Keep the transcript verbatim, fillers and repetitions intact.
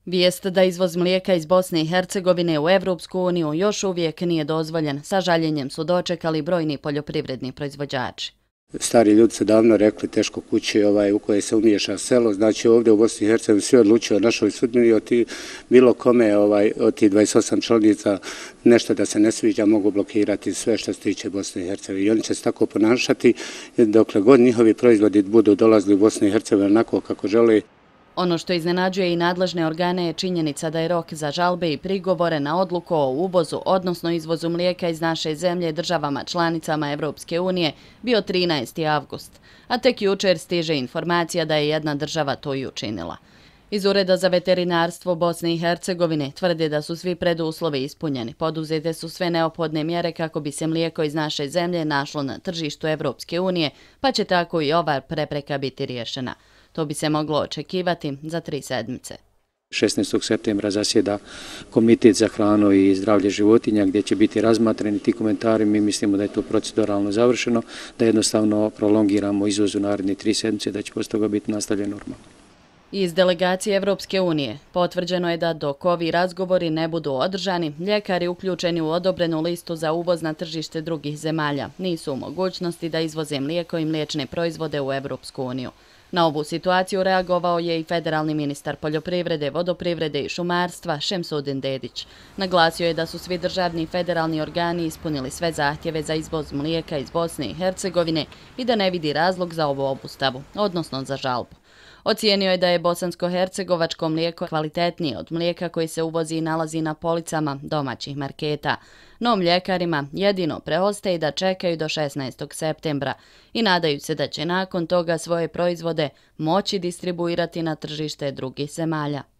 Vijest da izvoz mlijeka iz Bosne i Hercegovine u Evropsku uniju još uvijek nije dozvoljen, sa žaljenjem su dočekali brojni poljoprivredni proizvođači. Stari ljudi su davno rekli teško kući ovaj, u kojoj se umiješa selo, znači ovdje u Bosni i Hercegovini svi odlučuju o našoj sudbini, od ti, bilo kome ovaj, od tih dvadeset osam članica nešto da se ne sviđa mogu blokirati sve što se tiče Bosne i Hercegovine. I oni će se tako ponašati dokle god njihovi proizvodi budu dolazili u Bosnu i Hercegovinu onako kako žele. Ono što iznenađuje i nadležne organe je činjenica da je rok za žalbe i prigovore na odluku o uvozu, odnosno izvozu mlijeka iz naše zemlje državama članicama Evropske unije bio trinaesti avgust, a tek jučer stiže informacija da je jedna država to i učinila. Iz Ureda za veterinarstvo Bosne i Hercegovine tvrde da su svi preduslovi ispunjeni. Poduzete su sve neophodne mjere kako bi se mlijeko iz naše zemlje našlo na tržištu Evropske unije, pa će tako i ova prepreka biti riješena. To bi se moglo očekivati za tri sedmice. šesnaestog septembra zasjeda Komitet za hranu i zdravlje životinja gdje će biti razmatrani ti komentari. Mi mislimo da je to proceduralno završeno, da jednostavno prolongiramo izvoz u naredne tri sedmice, da će posle toga biti nastavljen normalno. Iz delegacije Evropske unije potvrđeno je da dok ovi razgovori ne budu održani, ljekari uključeni u odobrenu listu za uvoz na tržište drugih zemalja nisu u mogućnosti da izvoze mlijeko i mliječne proizvode u Evropsku uniju. Na ovu situaciju reagovao je i federalni ministar poljoprivrede, vodoprivrede i šumarstva Šemsudin Dedić. Naglasio je da su svi državni i federalni organi ispunili sve zahtjeve za izvoz mlijeka iz Bosne i Hercegovine i da ne vidi razlog za ovu obustavu, odnosno za žalbu. Ocijenio je da je bosansko-hercegovačko mlijeko kvalitetnije od mlijeka koji se uvozi i nalazi na policama domaćih marketa. No mljekarima jedino preostaje da čekaju do šesnaestog septembra i nadaju se da će nakon toga svoje proizvode moći distribuirati na tržište drugih zemalja.